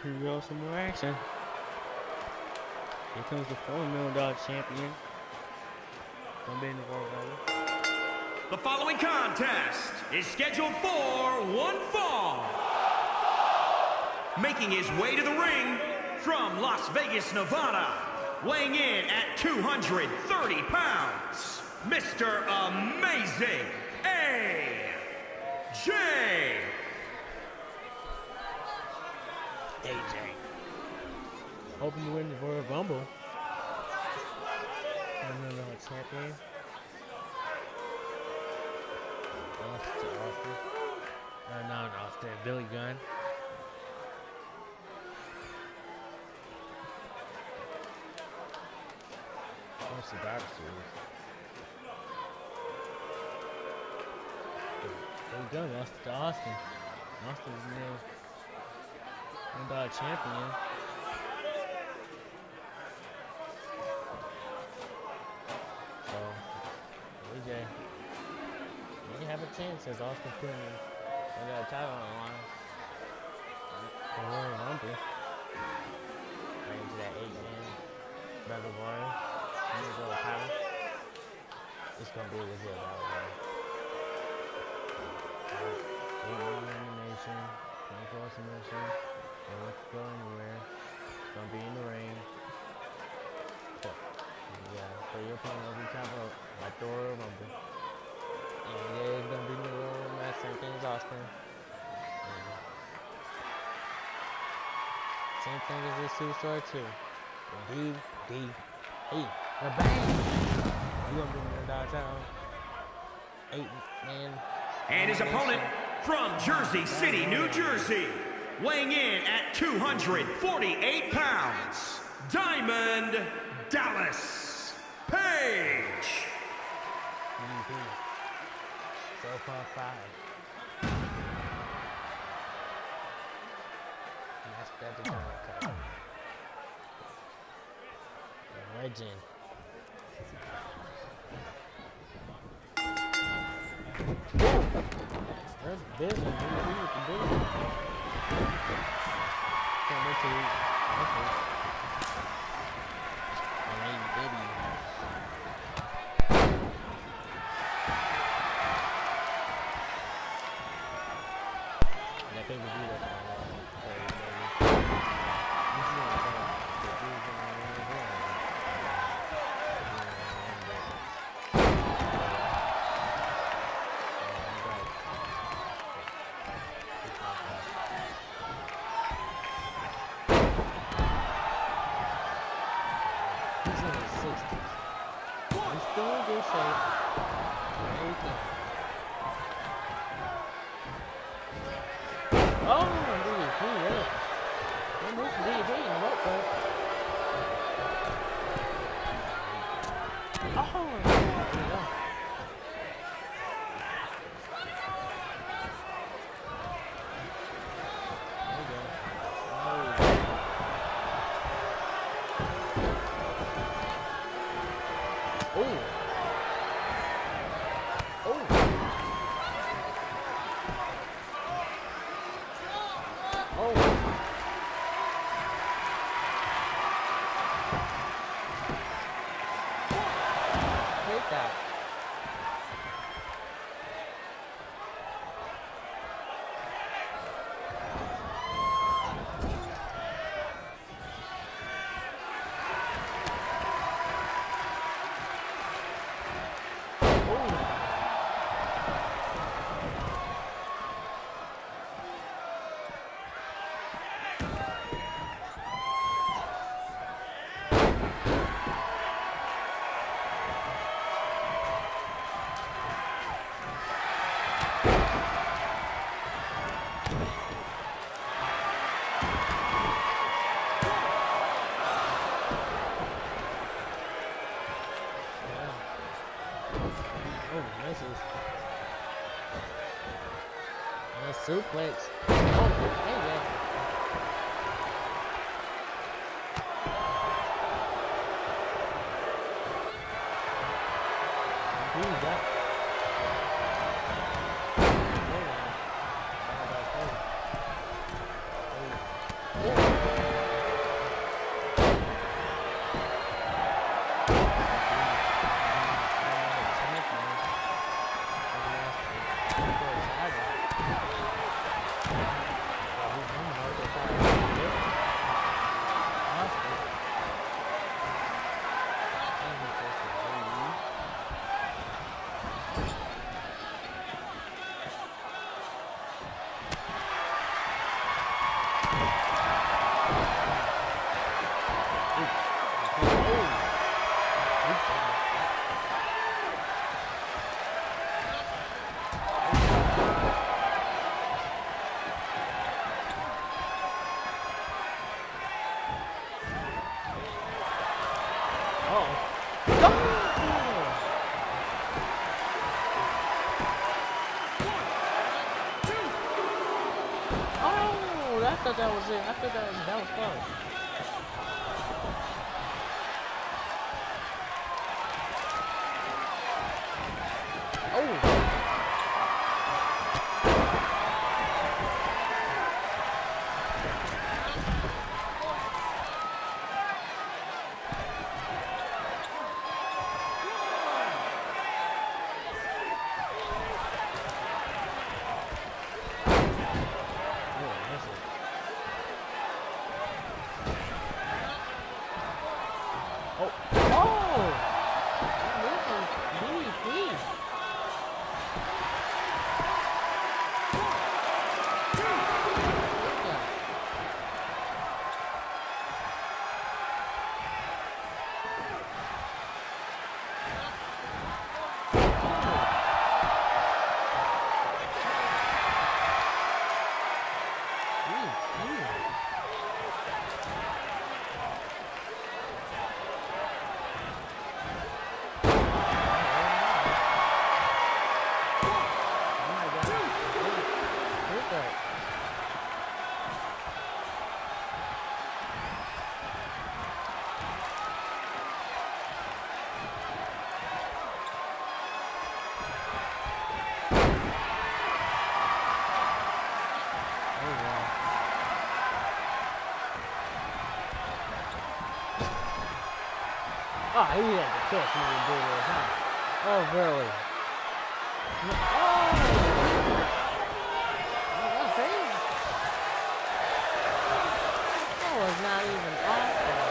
Here we go, some more action. Here comes the $4 million champion. Gonna be in the Royal Rumble. The following contest is scheduled for one fall. Making his way to the ring from Las Vegas, Nevada, weighing in at 230 pounds, Mr. Amazing AJ. AJ. Hoping to win the Royal Rumble. Another champion. Austin. Not Austin. Billy Gunn. What's the Survivor Series? Billy Gunn lost to Austin. Austin's now $1 champion. So, AJ, you have a chance as Austin put him. They got a title on the line. The Royal Rumble. Right into that 8-man battle royal. I'm gonna go with title. It's gonna be a legit battle royal. 8-man elimination, 24 submission. They won't go anywhere. It's gonna be in the ring. Yeah, so your opponent every time out like the Royal Rumble. And yeah, it's gonna be the Royal Rumble match, same thing as Austin. Same thing as this Superstar 2. DDP. The bang! You gonna be in the downtown. 8-man. And his opponent from Jersey City, New Jersey, weighing in at 248 pounds, Diamond Dallas Page. DDP. So far 5. That's the kind of cut. Legend. That's business. Can't wait till that pay-per-view that's on. Suplex. Oh, AJ. Who's that? Oh, that was it. I thought that was close. Oh. Oh, he had to catch me to do this, huh? Oh, really? Oh! That's crazy. That was not even awesome.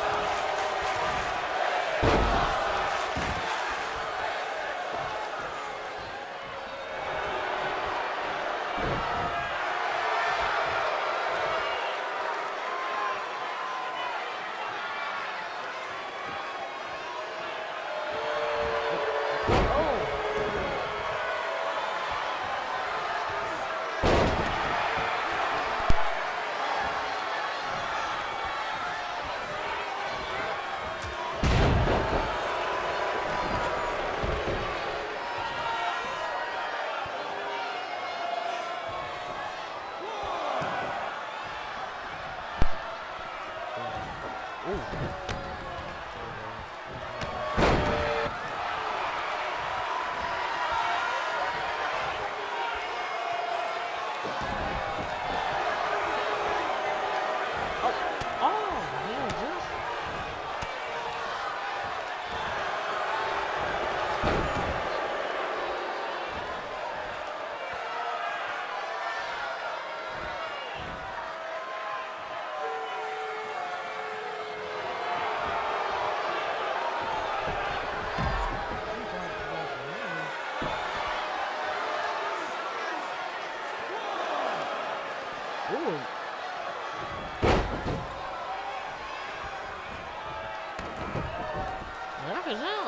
Knock us out.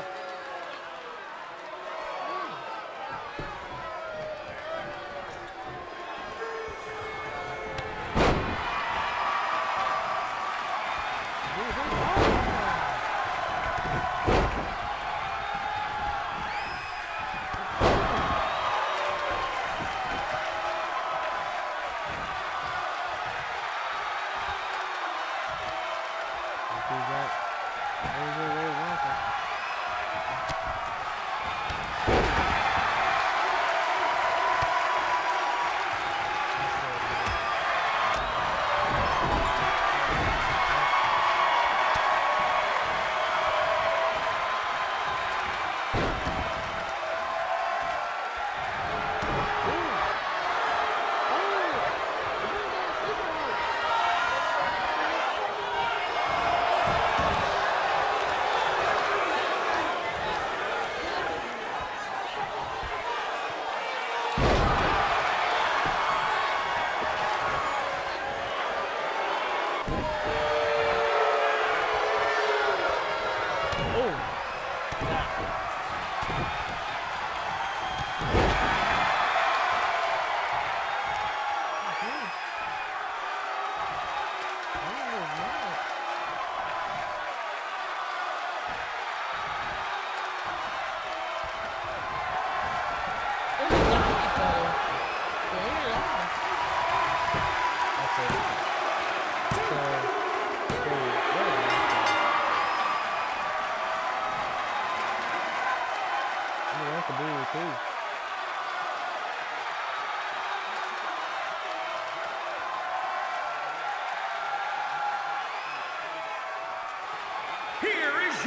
That's it.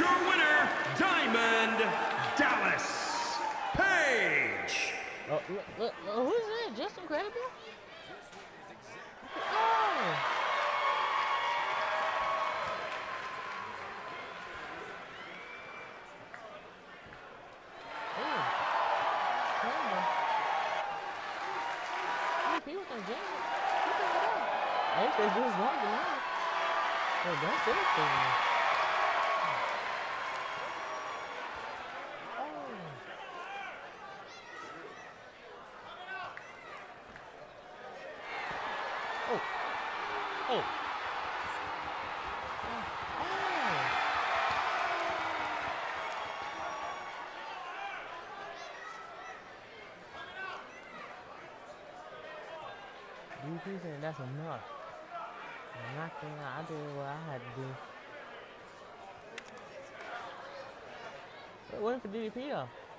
your winner, Diamond Dallas Page. Oh, look, who's that? Justin Credible? Oh! People think James. I think they just want to know. Well, that's everything. Oh. Oh. DP saying that's enough. I'm not gonna, I did what I had to do. Wait, waiting for DDP though.